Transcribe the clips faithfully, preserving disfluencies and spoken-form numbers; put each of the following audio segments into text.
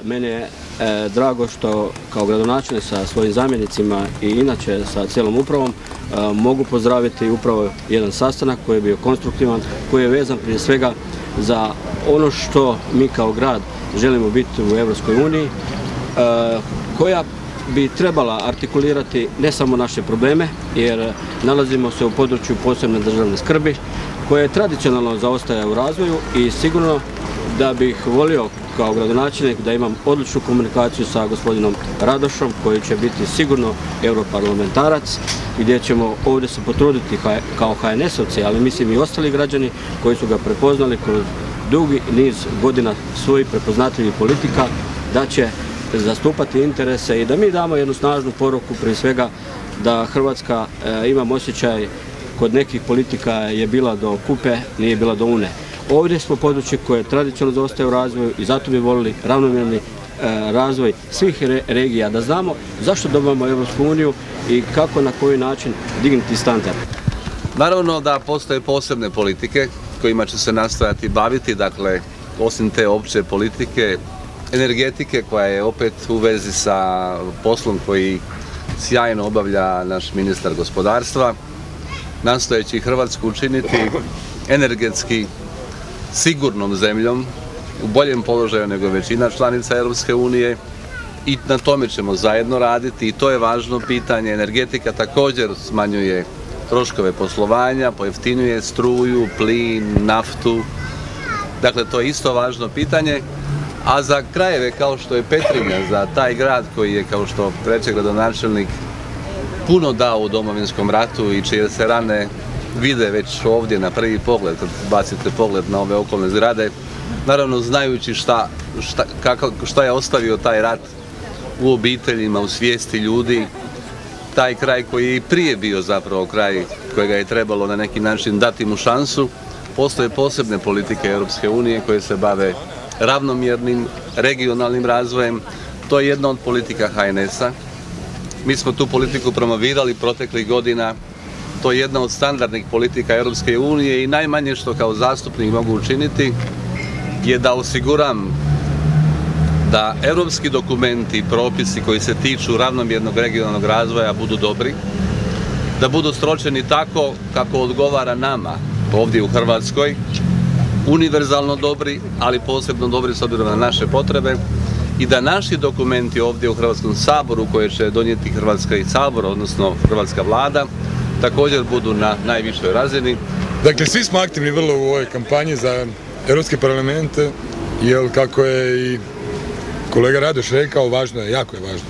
meni je e, drago što kao gradonačelnik sa svojim zamjenicima i inače sa cijelom upravom e, mogu pozdraviti upravo jedan sastanak koji je bio konstruktivan, koji je vezan prije svega za ono što mi kao grad želimo biti u Europskoj uniji, e, koja bi trebala artikulirati ne samo naše probleme, jer nalazimo se u području posebne državne skrbi, koje tradicionalno zaostaje u razvoju i sigurno da bih volio kao gradonačelnik da imam odličnu komunikaciju sa gospodinom Radošom, koji će biti sigurno europarlamentarac, gdje ćemo ovdje se potruditi kao ha en esovci, ali mislim i ostali građani koji su ga prepoznali kroz dugi niz godina svojih prepoznatljivih politika, da će zastupati interese i da mi damo jednu snažnu poruku, prije svega da Hrvatska, e, imam osjećaj, kod nekih politika je bila do Kupe, nije bila do Une. Ovdje smo područje koje tradicionalno zaostaje u razvoju i zato bi volili ravnomjerni e, razvoj svih re, regija, da znamo zašto dobivamo Europsku uniju i kako, na koji način dignuti standard. Naravno da postoje posebne politike kojima će se nastojati baviti, dakle, osim te opće politike, energetike koja je opet u vezi sa poslom koji sjajno obavlja naš ministar gospodarstva, nastojeći Hrvatsku učiniti energetski sigurnom zemljom, u boljem položaju nego većina članica Europske unije, i na tome ćemo zajedno raditi i to je važno pitanje. Energetika također smanjuje troškove poslovanja, pojeftinjuje struju, plin, naftu, dakle to je isto važno pitanje. A za krajeve kao što je Petrinja, za taj grad koji je, kao što reče gradonačelnik, puno dao u Domovinskom ratu i čije se rane vide već ovdje na prvi pogled, kad bacite pogled na ove okolne zgrade, naravno znajući šta, šta, kako, šta je ostavio taj rat u obiteljima, u svijesti ljudi, taj kraj koji je i prije bio zapravo kraj kojega je trebalo na neki način dati mu šansu. Postoje posebne politike Europske unije koje se bave ravnomjernim, regionalnim razvojem. To je jedna od politika ha en esa. Mi smo tu politiku promovirali proteklih godina. To je jedna od standardnih politika Europske unije i najmanje što kao zastupnik mogu učiniti je da osiguram da europski dokumenti i propisi koji se tiču ravnomjernog regionalnog razvoja budu dobri, da budu sročeni tako kako odgovara nama ovdje u Hrvatskoj, univerzalno dobri, ali posebno dobri s obzirom na naše potrebe, i da naši dokumenti ovdje u Hrvatskom saboru koje će donijeti Hrvatski sabor, odnosno Hrvatska vlada, također budu na najvišoj razini. Dakle, svi smo aktivni vrlo u ovoj kampanji za Europske parlamente, jer kako je i kolega Radoš rekao, važno je, jako je važno.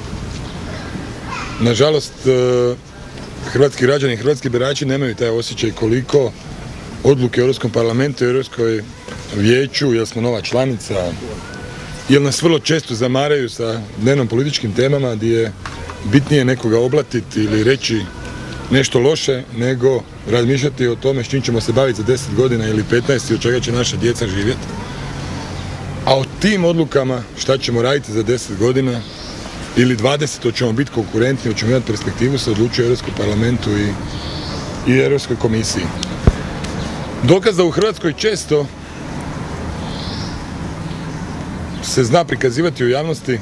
Nažalost, hrvatski građani i hrvatski birači nemaju taj osjećaj koliko odluke u Europskom parlamentu i Europskoj vijeću, jer smo nova članica, jer nas vrlo često zamaraju sa dnevnom političkim temama gdje je bitnije nekoga oblatiti ili reći nešto loše, nego razmišljati o tome s čim ćemo se baviti za deset godina ili petnaest i od čega će naša djeca živjeti. A o tim odlukama šta ćemo raditi za deset godina ili dvadeset, hoćemo biti konkurentni, hoćemo imati perspektivu, se odlučuje u Europskom parlamentu i, i Europskoj komisiji. Dokaz da u Hrvatskoj često se zna prikazivati u javnosti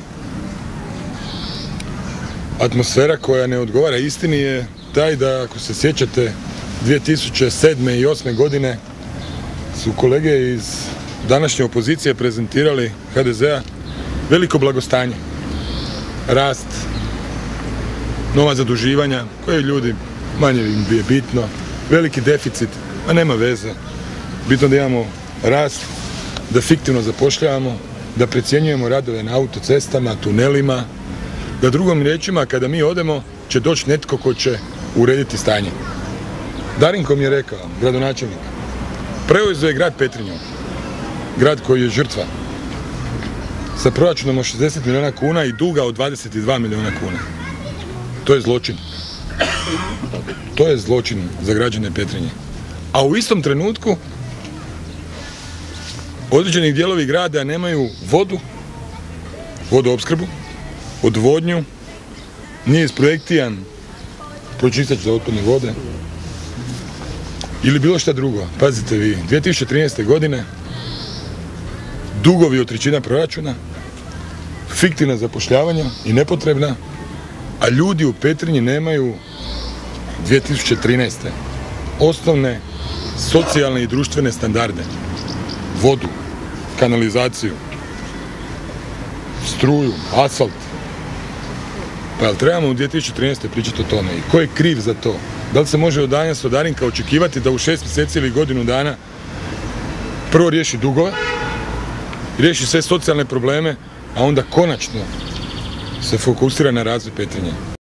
atmosfera koja ne odgovara istini je taj da, ako se sjećate, dvije tisuće sedme i osme godine su kolege iz današnje opozicije prezentirali ha de zea veliko blagostanje, rast, nova zaduživanja koje ljudi manje im je bitno, veliki deficit, a nema veze. Bitno da imamo rast, da fiktivno zapošljavamo, da precjenjujemo radove na autocestama, tunelima, da drugom riječima kada mi odemo će doći netko ko će urediti stanje. Darinko mi je rekao, gradonačelnik, preuzeo je grad Petrinju, grad koji je žrtva, sa proračunom od šezdeset milijuna kuna i duga od dvadeset dva milijuna kuna. To je zločin. To je zločin za građane Petrinje. A u istom trenutku određeni dijelovi grada nemaju vodu, vodoopskrbu, odvodnju, nije isprojektiran pročistač za otpadne vode ili bilo šta drugo. Pazite vi, dvije tisuće trinaeste. godine dugovi od trećina proračuna, fiktivna zapošljavanja i nepotrebna, a ljudi u Petrinji nemaju dvije tisuće trinaeste. osnovne socijalne i društvene standarde. Vodu, kanalizaciju, struju, asfalt. Pa jel trebamo u dvije tisuće trinaeste. pričati o tome? I ko je kriv za to? Da li se može od Danja Sodarinka očekivati da u šest mjeseci ili godinu dana prvo riješi dugove, riješi sve socijalne probleme, a onda konačno se fokusira na razvoj Petrinje?